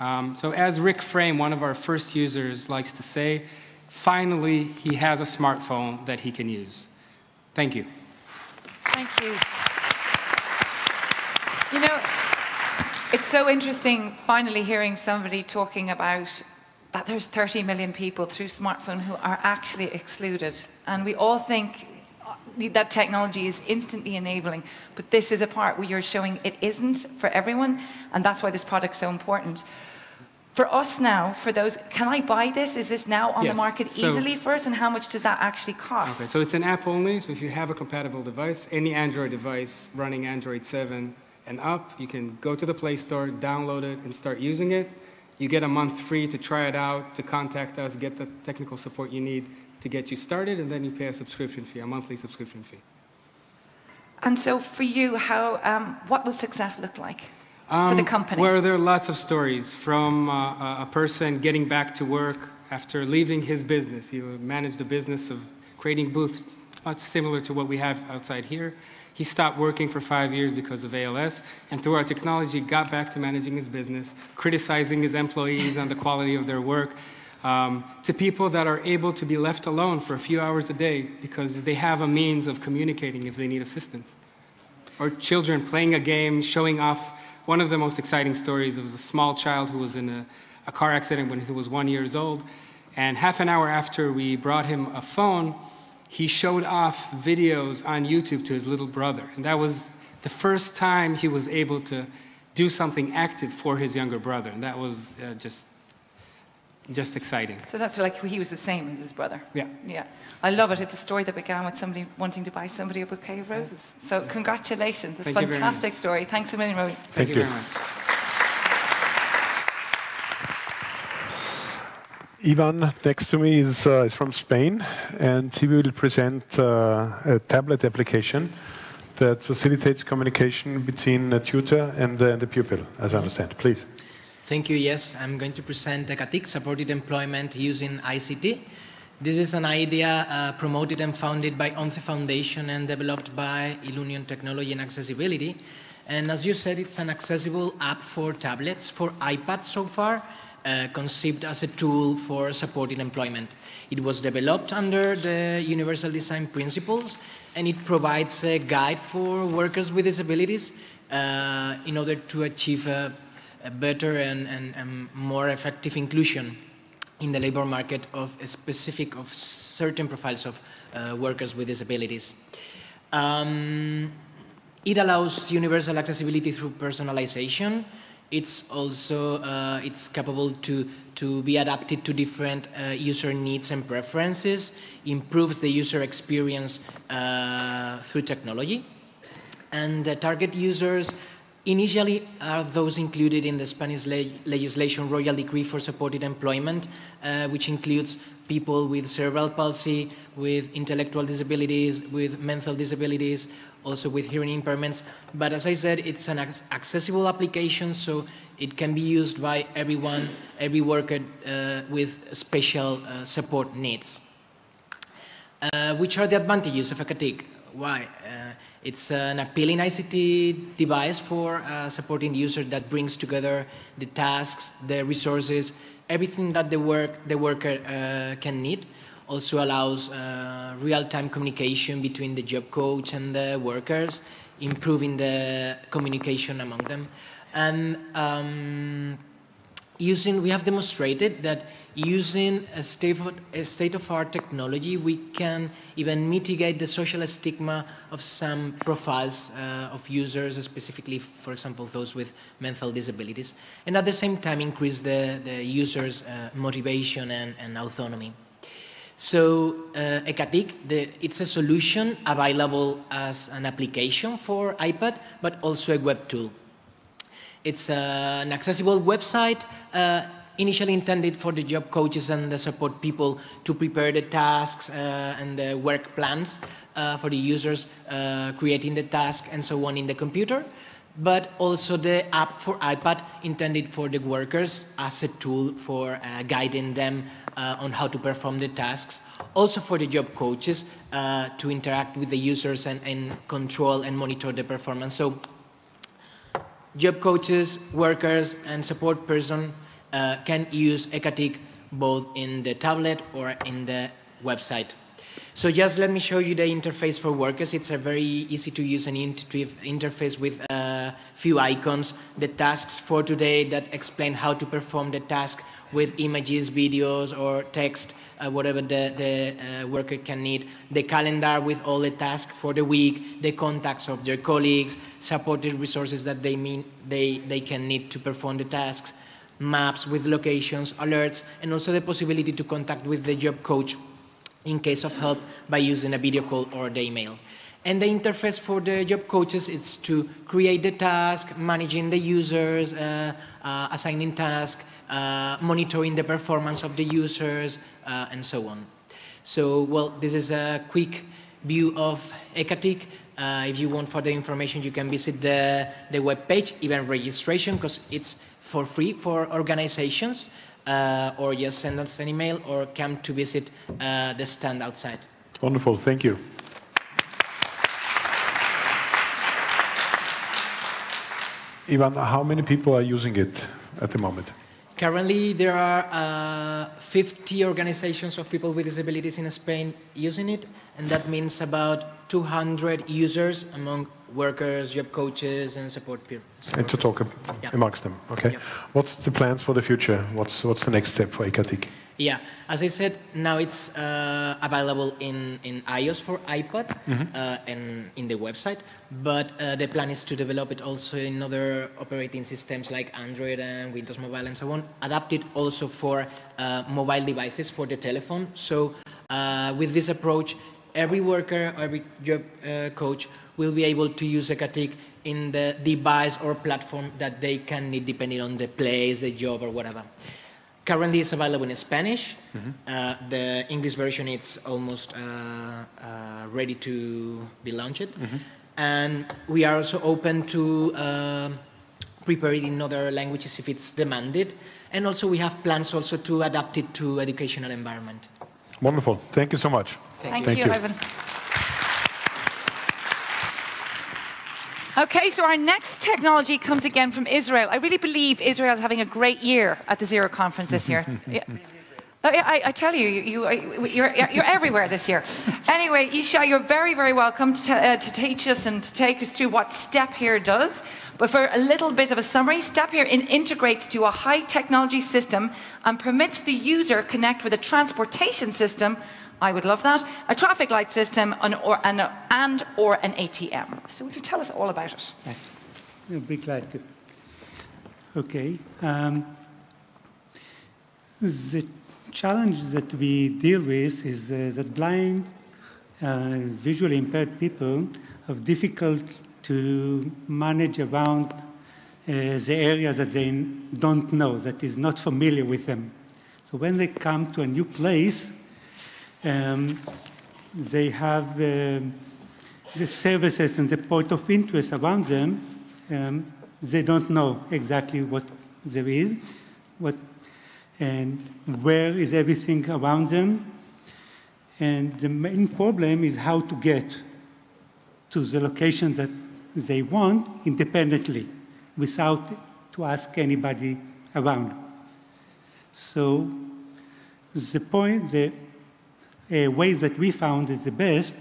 So as Rick Frame, one of our first users, likes to say, finally he has a smartphone that he can use. Thank you. Thank you. You know, it's so interesting finally hearing somebody talking about that there's 30 million people through smartphone who are actually excluded. And we all think that technology is instantly enabling, but this is a part where you're showing it isn't for everyone, and that's why this product's so important. For us now, for those, can I buy this? Is this now on the market easily for us, and how much does that actually cost? Okay, so it's an app only, so if you have a compatible device, any Android device running Android 7 and up, you can go to the Play Store, download it, and start using it. You get a month free to try it out, to contact us, get the technical support you need to get you started, and then you pay a subscription fee, a monthly subscription fee. And so for you, what will success look like for the company? Well, there are lots of stories from a person getting back to work after leaving his business. He managed a business of creating booths, much similar to what we have outside here. He stopped working for 5 years because of ALS, and through our technology got back to managing his business, criticizing his employees on the quality of their work, to people that are able to be left alone for a few hours a day because they have a means of communicating if they need assistance. Or children playing a game, showing off. One of the most exciting stories, there was a small child who was in a car accident when he was 1 year old, and half an hour after we brought him a phone, he showed off videos on YouTube to his little brother. And that was the first time he was able to do something active for his younger brother. And that was just exciting. So that's like he was the same as his brother. Yeah. Yeah. I love it. It's a story that began with somebody wanting to buy somebody a bouquet of roses. So congratulations. It's a fantastic story. Thanks a million, Rory. Thank you very much. Ivan, next to me, is from Spain, and he will present a tablet application that facilitates communication between a tutor and the pupil, as I understand. Please. Thank you. Yes, I'm going to present ECATIC, supported employment using ICT. This is an idea promoted and founded by ONCE Foundation and developed by Ilunion Technology and Accessibility. And as you said, it's an accessible app for tablets, for iPads so far, conceived as a tool for supported employment. It was developed under the Universal Design Principles, and it provides a guide for workers with disabilities in order to achieve a better and more effective inclusion in the labor market of certain profiles of workers with disabilities. It allows universal accessibility through personalization. It's also it's capable to be adapted to different user needs and preferences, improves the user experience through technology. And the target users initially are those included in the Spanish legislation Royal Decree for Supported Employment, which includes people with cerebral palsy, with intellectual disabilities, with mental disabilities, also with hearing impairments. But as I said, it's an accessible application, so it can be used by everyone, every worker with special support needs. Which are the advantages of ECATIC? Why? It's an appealing ICT device for supporting the user that brings together the tasks, the resources, everything that the worker can need. Also allows real-time communication between the job coach and the workers, improving the communication among them. And we have demonstrated that using a state-of-art technology, we can even mitigate the social stigma of some profiles of users, specifically, for example, those with mental disabilities, and at the same time increase the users' motivation and autonomy. So ECATIC, it's a solution available as an application for iPad, but also a web tool. It's an accessible website initially intended for the job coaches and the support people to prepare the tasks and the work plans for the users, creating the task and so on in the computer, but also the app for iPad intended for the workers as a tool for guiding them on how to perform the tasks, also for the job coaches to interact with the users and control and monitor the performance. So job coaches, workers, and support person can use ECATIC both in the tablet or in the website. So just let me show you the interface for workers. It's a very easy to use and intuitive interface with a few icons. The tasks for today that explain how to perform the task with images, videos, or text, whatever the worker can need. The calendar with all the tasks for the week, the contacts of their colleagues, supported resources that they can need to perform the tasks, maps with locations, alerts, and also the possibility to contact with the job coach in case of help by using a video call or the email. And the interface for the job coaches is to create the task, managing the users, assigning tasks, monitoring the performance of the users, and so on. So, well, this is a quick view of ECATIC. If you want further information, you can visit the web page, even registration, because it's for free for organizations. Or just send us an email or come to visit the stand outside. Wonderful, thank you. Ivan, how many people are using it at the moment? Currently, there are 50 organizations of people with disabilities in Spain using it, and that means about 200 users among workers, job coaches, and support peers. And to talk amongst them, okay? What's the plans for the future? What's the next step for ECATIC? Yeah, as I said, now it's available in iOS for iPad and in the website, but the plan is to develop it also in other operating systems like Android and Windows Mobile and so on, adapted also for mobile devices for the telephone. So with this approach, every worker, every job coach will be able to use ECATIC in the device or platform that they can need depending on the place, the job, or whatever. Currently, it's available in Spanish. The English version is almost ready to be launched. And we are also open to prepare it in other languages if it's demanded. And also, we have plans also to adapt it to educational environment. Wonderful. Thank you so much. Thank you, Ivan. Okay, so our next technology comes again from Israel. I really believe Israel is having a great year at the Zero conference this year. Yeah. I tell you, you're everywhere this year. Anyway, Isha, you're very, very welcome to teach us and to take us through what STEP here does. But for a little bit of a summary, STEP here integrates to a high technology system and permits the user connect with a transportation system. I would love that. A traffic light system or an ATM. So would you tell us all about it? I'll be glad to. Okay. The challenge that we deal with is that blind, visually impaired people have difficult to manage around the areas that they don't know, that is not familiar with them. So when they come to a new place, they have the services and the point of interest around them. They don't know exactly what there is, and where is everything around them. And the main problem is how to get to the location that they want independently, without to ask anybody around. So the way that we found is the best.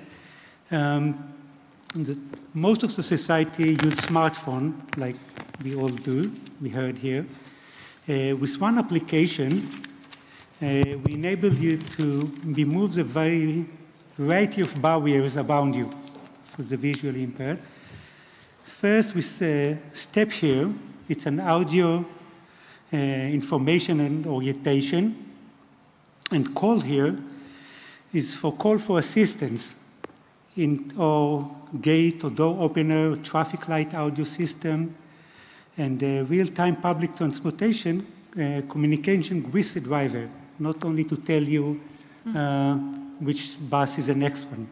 Most of the society use smartphone, like we all do, we heard here. With one application, we enable you to remove the variety of barriers around you for the visually impaired. First, with the STEP here, it's an audio information and orientation. And call here is for call for assistance or gate or door opener, traffic light audio system, and real-time public transportation communication with the driver, not only to tell you which bus is the next one.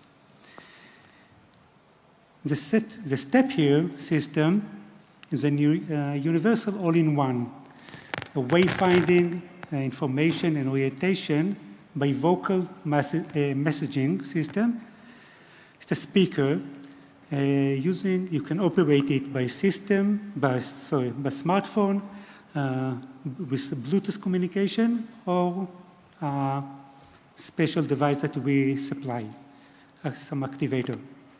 The STEP here system is a new universal all-in-one, a wayfinding, information and orientation by vocal messaging system. It's a speaker you can operate it by smartphone, with Bluetooth communication or a special device that we supply, some activator.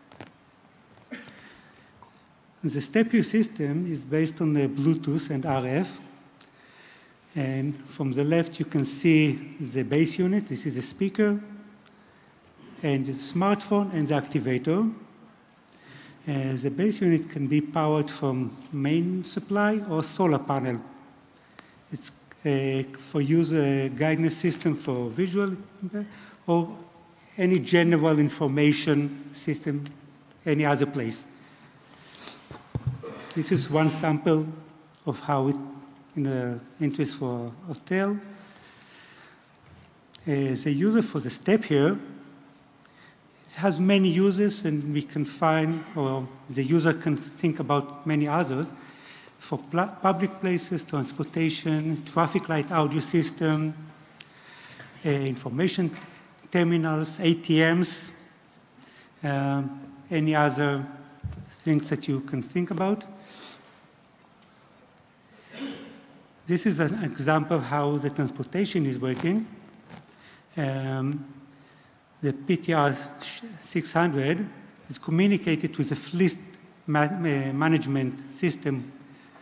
The step here system is based on the Bluetooth and RF. And from the left, you can see the base unit. This is a speaker, and the smartphone and the activator. The base unit can be powered from main supply or solar panel. It's for user guidance system for visual or any general information system, any other place. This is one sample of how it, in the interest for hotel. The user for the step here, it has many users, and we can find, or the user can think about many others. For public places, transportation, traffic light audio system, information terminals, ATMs, any other things that you can think about. This is an example how the transportation is working. The PTR 600 is communicated with the fleet management system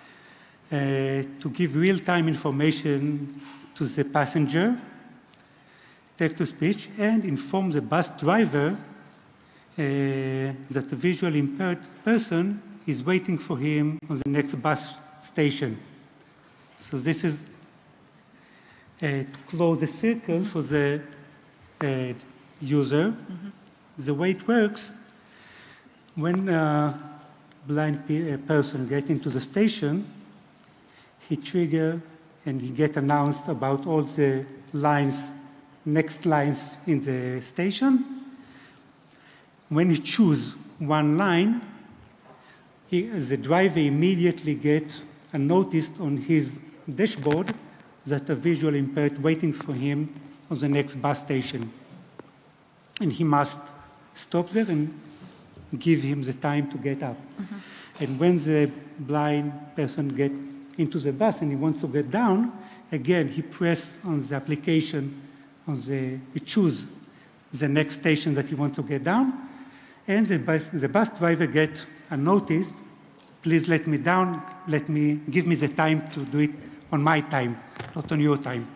to give real-time information to the passenger, text-to-speech, and inform the bus driver that the visually impaired person is waiting for him on the next bus station. So this is to close the circle for the user. The way it works, when a blind person gets into the station, he triggers and he gets announced about all the lines, next lines in the station. When he chooses one line, the driver immediately gets a notice on his dashboard that a visually impaired waiting for him on the next bus station. And he must stop there and give him the time to get up. And when the blind person gets into the bus and he wants to get down, again, he presses on the application, he chooses the next station that he wants to get down, and the bus driver gets a notice, please let me down, give me the time to do it on my time, not on your time.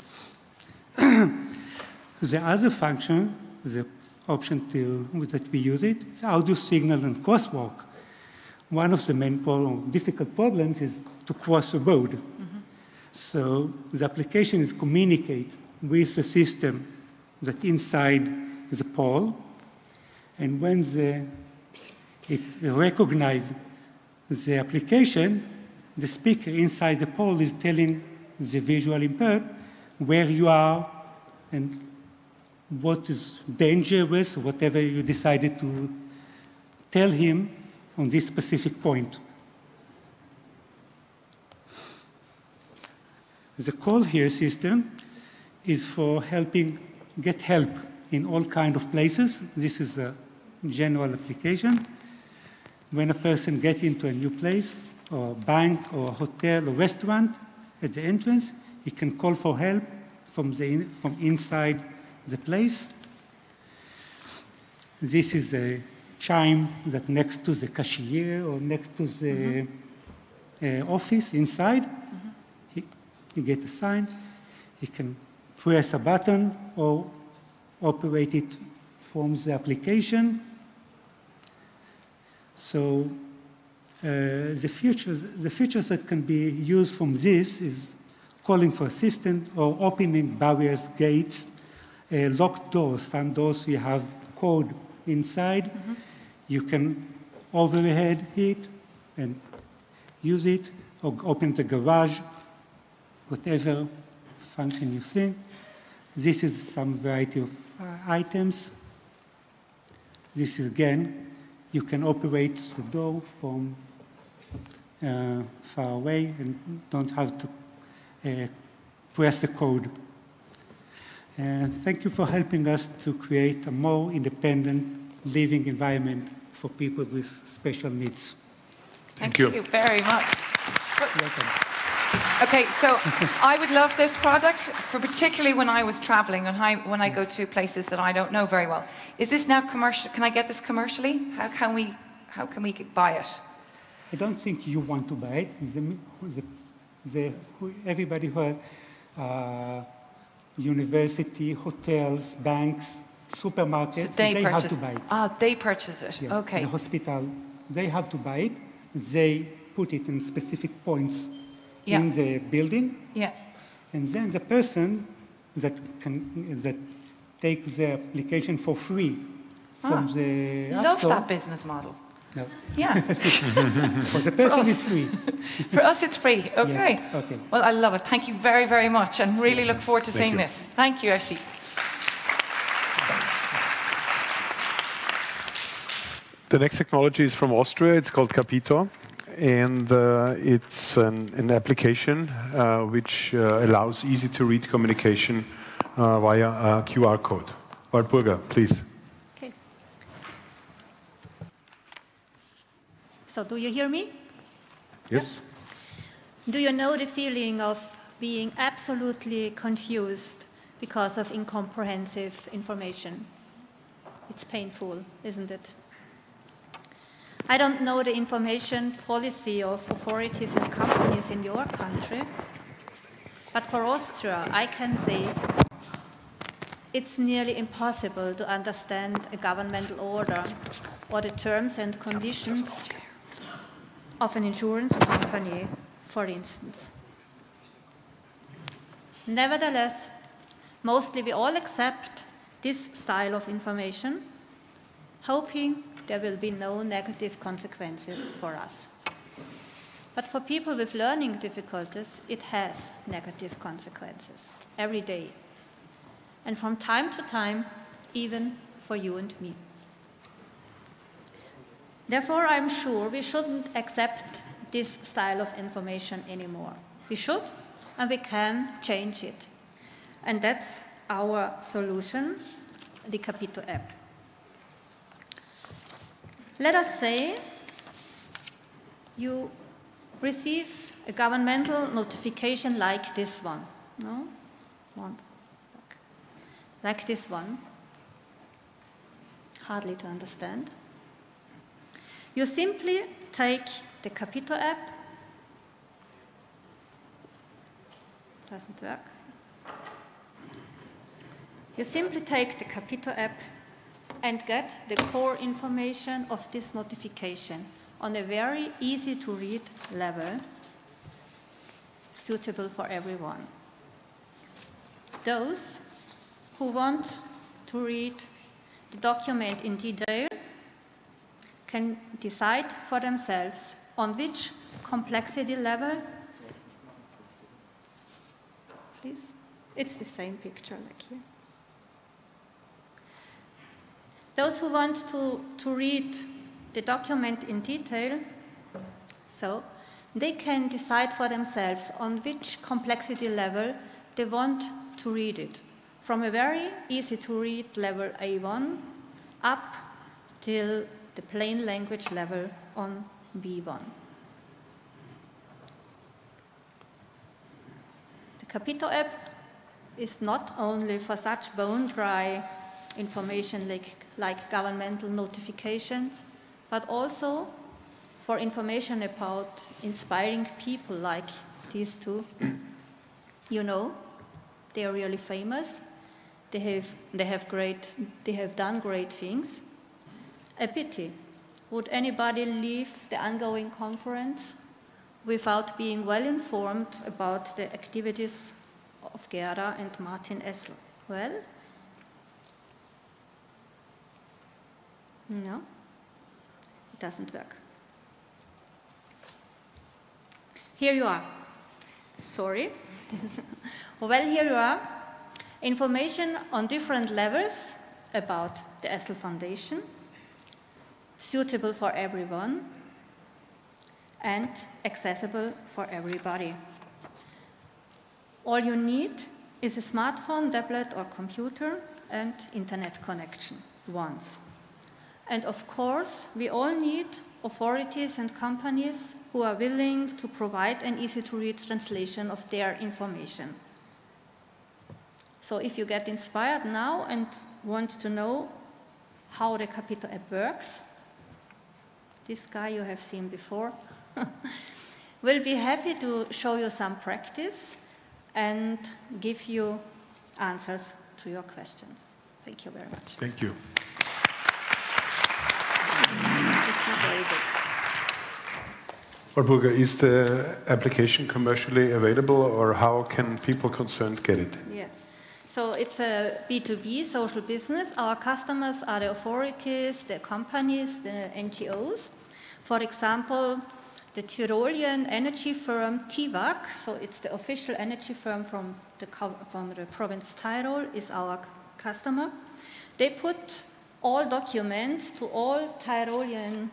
The other function, the option that we use it, is audio signal and crosswalk. One of the main difficult problems is to cross a road. So the application is communicate with the system that inside the pole, and when it recognizes the application, the speaker inside the pole is telling the visually impaired where you are and what is dangerous, whatever you decided to tell him on this specific point. The call here system is for get help in all kinds of places. This is a general application. When a person gets into a new place, or bank, or hotel, or restaurant, at the entrance, he can call for help from inside the place. This is a chime that next to the cashier or next to the office inside. He gets a sign. He can press a button or operate it from the application. So the features that can be used from this is calling for assistance or opening barriers, gates, locked doors. Some doors you have code inside. You can overhead it and use it, or open the garage, whatever function you think. This is some variety of items. This is, again, you can operate the door from far away and don't have to press the code. Thank you for helping us to create a more independent living environment for people with special needs. Thank you very much. Welcome. Okay, so I would love this product, for particularly when I was traveling and when I go to places that I don't know very well. Is this now commercial? Can I get this commercially? How can we buy it? I don't think you want to buy it. Everybody who has university, hotels, banks, supermarkets, So they have to buy it. Ah, they purchase it. Yes. Okay. The hospital, they have to buy it. They put it in specific points in the building. Yeah. And then the person that takes the application for free from the App Love Store. that business model. No. Yeah. For the person, it's free. For us, it's free. Okay. Yes. Okay. Well, I love it. Thank you very, very much, and really look forward to seeing this. Thank you, Ersi. The next technology is from Austria. It's called Capito, and it's an application which allows easy-to-read communication via a QR code. Walpurga, please. Okay. So do you hear me? Yes. Do you know the feeling of being absolutely confused because of incomprehensive information? It's painful, isn't it? I don't know the information policy of authorities and companies in your country, but for Austria, I can say it's nearly impossible to understand a governmental order or the terms and conditions of an insurance company, for instance. Nevertheless, mostly we all accept this style of information, hoping there will be no negative consequences for us. But for people with learning difficulties, it has negative consequences every day. And from time to time, even for you and me. Therefore, I'm sure we shouldn't accept this style of information anymore. We should, and we can change it. And that's our solution, the Capito app. Let us say you receive a governmental notification like this one. No? Like this one. Hardly to understand. You simply take the Capito app. Doesn't work. You simply take the Capito app and get the core information of this notification on a very easy to read level, suitable for everyone. Those who want to read the document in detail can decide for themselves on which complexity level. Please, it's the same picture like here. Those who want to read the document in detail, so they can decide for themselves on which complexity level they want to read it, from a very easy to read level A1 up till the plain language level on B1. The Capito app is not only for such bone dry information like governmental notifications, but also for information about inspiring people like these two. You know, they are really famous. They have done great things. A pity. Would anybody leave the ongoing conference without being well informed about the activities of Gerda and Martin Essl? Well, no, it doesn't work. Here you are. Sorry. Well, here you are. Information on different levels about the Essl Foundation, suitable for everyone and accessible for everybody. All you need is a smartphone, tablet or computer and internet connection once. And of course, we all need authorities and companies who are willing to provide an easy-to-read translation of their information. So if you get inspired now and want to know how the Capito app works, this guy you have seen before, will be happy to show you some practice and give you answers to your questions. Thank you very much. Thank you. It's not very good. Walburga, is the application commercially available, or how can people concerned get it? Yeah. So it's a B2B social business. Our customers are the authorities, the companies, the NGOs. For example, the Tyrolean energy firm TIVAC, so it's the official energy firm from the province Tyrol, is our customer. They put all documents to all Tyrolean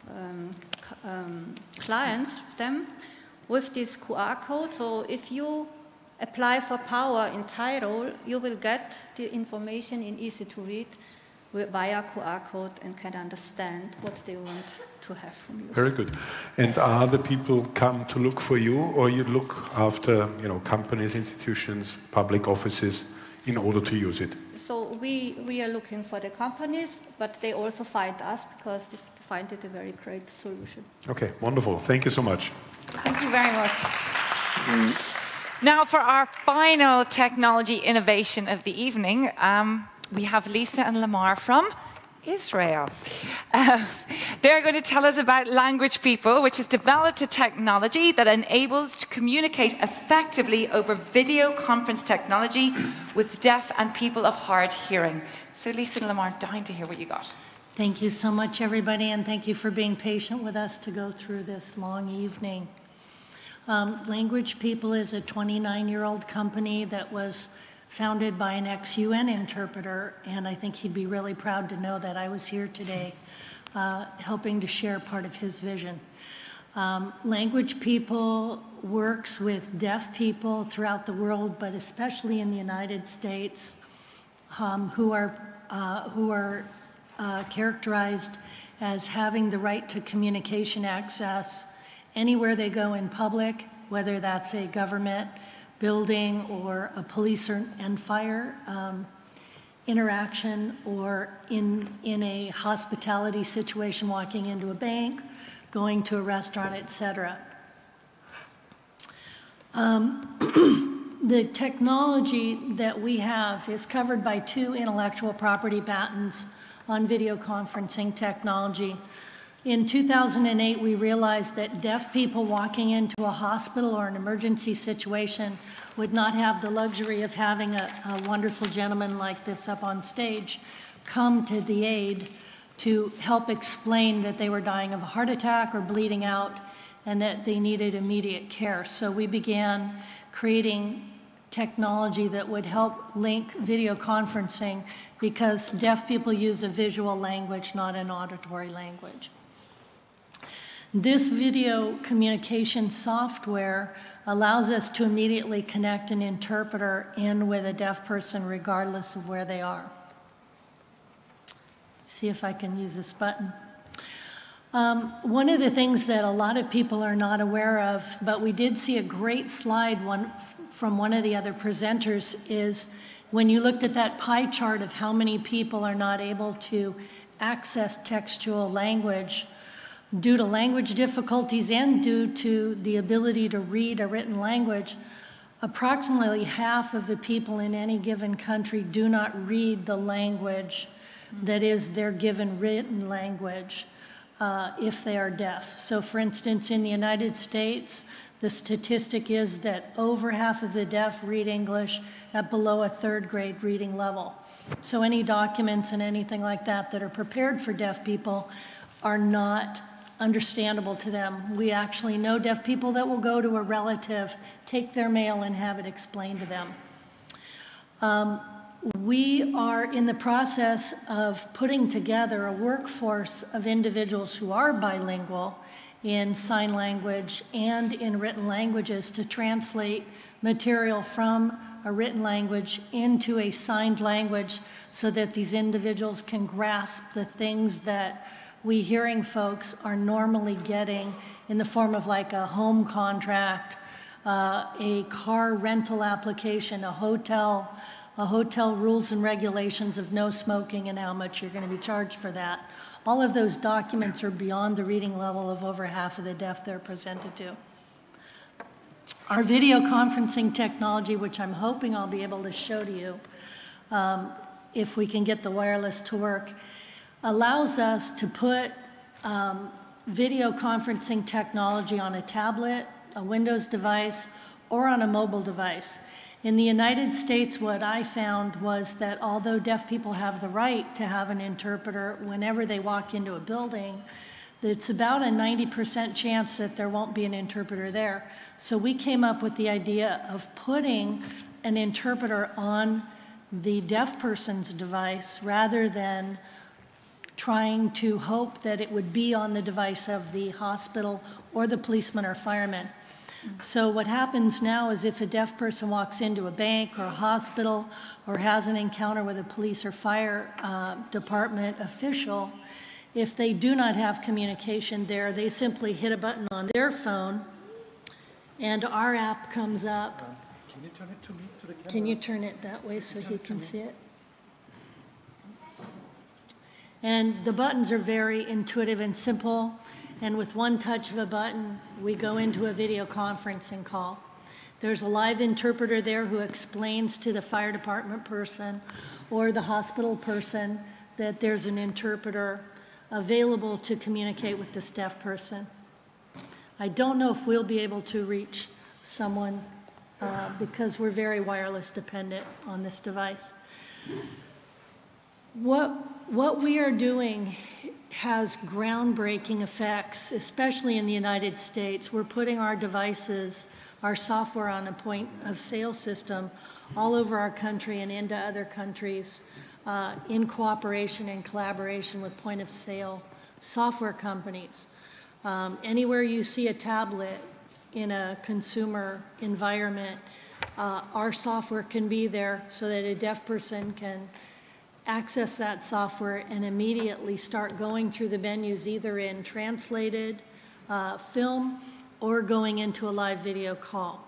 clients them with this QR code. So if you apply for power in Tyrol, you will get the information in easy to read via QR code and can understand what they want to have from you. Very good. And are the people come to look for you, or you look after, companies, institutions, public offices in order to use it? So we are looking for the companies, but they also find us because they find it a very great solution. Okay, wonderful. Thank you so much. Thank you very much. Now for our final technology innovation of the evening, we have Lisa and Lamar from Israel. They're going to tell us about Language People, which has developed a technology that enables to communicate effectively over video conference technology with deaf and people of hard hearing. So Lisa and Lamar, dying to hear what you got. Thank you so much, everybody, and thank you for being patient with us to go through this long evening. Language People is a 29-year-old company that was founded by an ex-UN interpreter, and I think he'd be really proud to know that I was here today helping to share part of his vision. Language People works with deaf people throughout the world, but especially in the United States, who are characterized as having the right to communication access anywhere they go in public, whether that's a government building or a police and fire interaction, or in a hospitality situation, walking into a bank, going to a restaurant, etc. The technology that we have is covered by 2 intellectual property patents on video conferencing technology. In 2008, we realized that deaf people walking into a hospital or an emergency situation would not have the luxury of having a wonderful gentleman like this up on stage come to the aid to help explain that they were dying of a heart attack or bleeding out and that they needed immediate care. So we began creating technology that would help link video conferencing, because deaf people use a visual language, not an auditory language. This video communication software allows us to immediately connect an interpreter in with a deaf person regardless of where they are. See if I can use this button. One of the things that a lot of people are not aware of, but we did see a great slide from one of the other presenters, is when you looked at that pie chart of how many people are not able to access textual language due to language difficulties and due to the ability to read a written language, approximately half of the people in any given country do not read the language that is their given written language if they are deaf. So for instance, in the United States, the statistic is that over half of the deaf read English at below a 3rd grade reading level. So any documents and anything like that that are prepared for deaf people are not understandable to them. We actually know deaf people that will go to a relative, take their mail, and have it explained to them. We are in the process of putting together a workforce of individuals who are bilingual in sign language and in written languages to translate material from a written language into a signed language so that these individuals can grasp the things that we hearing folks are normally getting in the form of like a home contract, a car rental application, a hotel rules and regulations of no smoking and how much you're going to be charged for that. All of those documents are beyond the reading level of over half of the deaf they're presented to. Our video conferencing technology, which I'm hoping I'll be able to show to you, if we can get the wireless to work, allows us to put video conferencing technology on a tablet, a Windows device, or on a mobile device. In the United States, what I found was that although deaf people have the right to have an interpreter whenever they walk into a building, it's about a 90% chance that there won't be an interpreter there. So we came up with the idea of putting an interpreter on the deaf person's device rather than trying to hope that it would be on the device of the hospital or the policeman or fireman. So what happens now is if a deaf person walks into a bank or a hospital or has an encounter with a police or fire department official, if they do not have communication there, they simply hit a button on their phone and our app comes up. Can you turn it to me, to the camera? Can you turn it that way so he can see it? And the buttons are very intuitive and simple. And with one touch of a button, we go into a video conferencing call. There's a live interpreter there who explains to the fire department person or the hospital person that there's an interpreter available to communicate with this deaf person. I don't know if we'll be able to reach someone because we're very wireless dependent on this device. What we are doing has groundbreaking effects, especially in the United States. We're putting our devices, our software on a point of sale system all over our country and into other countries in cooperation and collaboration with point of sale software companies. Anywhere you see a tablet in a consumer environment, our software can be there so that a deaf person can access that software and immediately start going through the menus either in translated film or going into a live video call.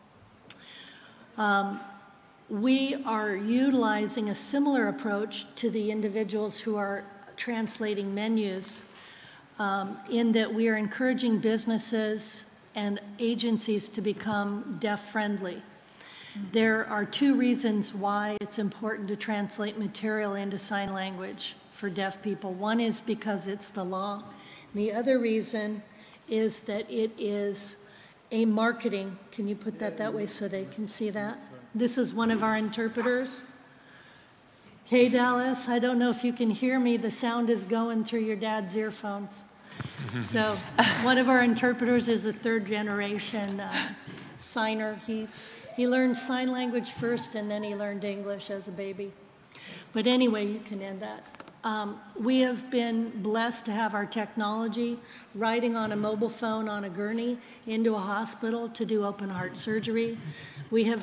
We are utilizing a similar approach to the individuals who are translating menus in that we are encouraging businesses and agencies to become deaf-friendly. There are two reasons why it's important to translate material into sign language for deaf people. One is because it's the law. The other reason is that it is a marketing. Can you put that way so they can see that? This is one of our interpreters. Hey, Dallas, I don't know if you can hear me. The sound is going through your dad's earphones. So one of our interpreters is a third generation signer. He learned sign language first, and then he learned English as a baby. But anyway, you can end that. We have been blessed to have our technology riding on a mobile phone on a gurney into a hospital to do open heart surgery. We have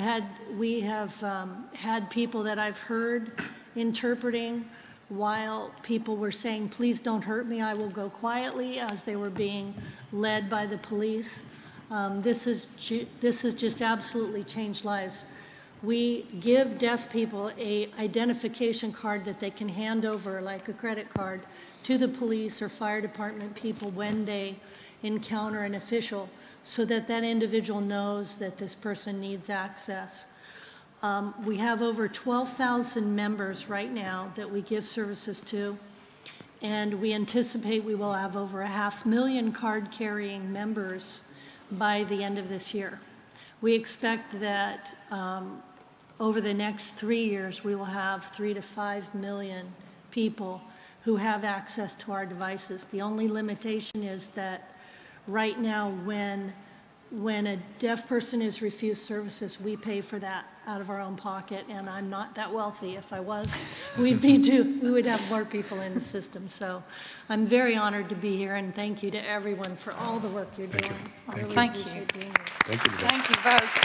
had people that I've heard interpreting while people were saying, "Please don't hurt me, I will go quietly," as they were being led by the police. This has just absolutely changed lives. We give deaf people an identification card that they can hand over, like a credit card, to the police or fire department people when they encounter an official, so that that individual knows that this person needs access. We have over 12,000 members right now that we give services to, and we anticipate we will have over 500,000 card-carrying members by the end of this year. We expect that over the next 3 years, we will have 3 to 5 million people who have access to our devices. The only limitation is that right now, when a deaf person is refused services, we pay for that out of our own pocket, and I'm not that wealthy. If I was, we would have more people in the system. So I'm very honored to be here, and thank you to everyone for all the work you're doing. Thank you. Thank you both.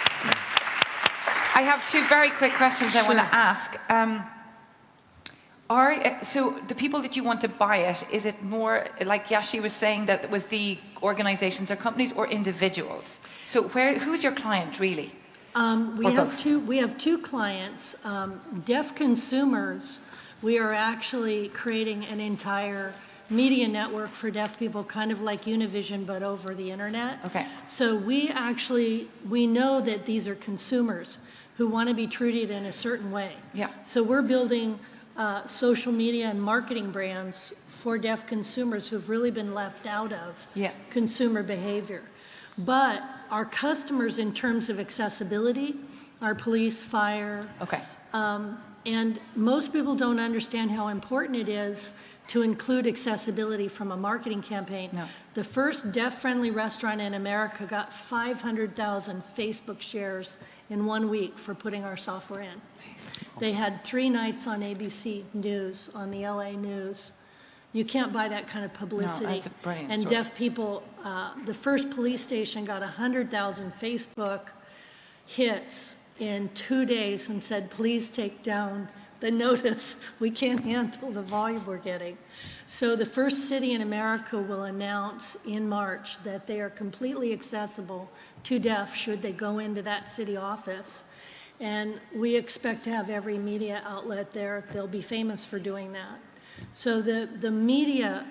I have two very quick questions I want to ask. So the people that you want to buy it, is it more, like Yashi was saying, that it was the organizations or companies or individuals? So who's your client really? We have two clients. Deaf consumers, we are actually creating an entire media network for deaf people, kind of like Univision, but over the internet. Okay. So we know that these are consumers who want to be treated in a certain way. Yeah. So we're building social media and marketing brands for deaf consumers who've really been left out of consumer behavior. But our customers in terms of accessibility are police, fire. Okay. And most people don't understand how important it is to include accessibility from a marketing campaign. No. The first deaf-friendly restaurant in America got 500,000 Facebook shares in 1 week for putting our software in. They had 3 nights on ABC News, on the LA News. You can't buy that kind of publicity. No, that's a brilliant and story. deaf people, the first police station got 100,000 Facebook hits in 2 days and said, please take down the notice. We can't handle the volume we're getting. So the first city in America will announce in March that they are completely accessible to deaf should they go into that city office. And we expect to have every media outlet there. They'll be famous for doing that. So the media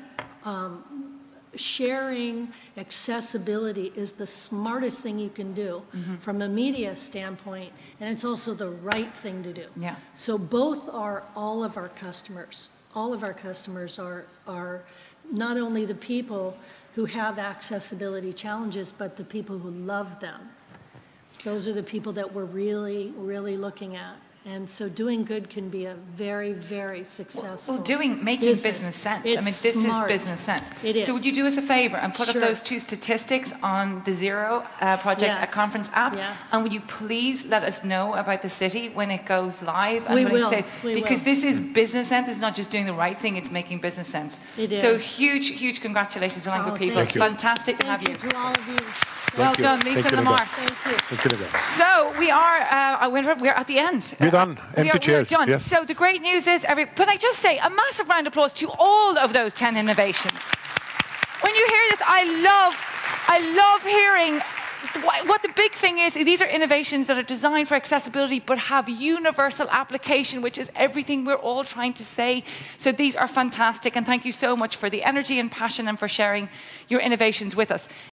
sharing accessibility is the smartest thing you can do from a media standpoint, and it's also the right thing to do. Yeah. So both are all of our customers. All of our customers are not only the people who have accessibility challenges, but the people who love them. Those are the people that we're really, really looking at. And so doing good can be a very, very successful making business sense. It's I mean, this smart. is business sense. It is. So would you do us a favor and put up those 2 statistics on the Zero Project Conference app? Yes. And would you please let us know about the city when it goes live? And We when will. Because this is business sense. It's not just doing the right thing. It's making business sense. It is. So huge, huge congratulations, Language people. Thank you. Fantastic to have you. Thank you to all of you. Well done, Lisa and Lamar. Thank you. So we are, we're at the end. We're done. Empty chairs. We're done. Yes. So the great news is, can I just say a massive round of applause to all of those 10 innovations. When you hear this, I love hearing what the big thing is. These are innovations that are designed for accessibility but have universal application, which is everything we're all trying to say. So these are fantastic, and thank you so much for the energy and passion and for sharing your innovations with us.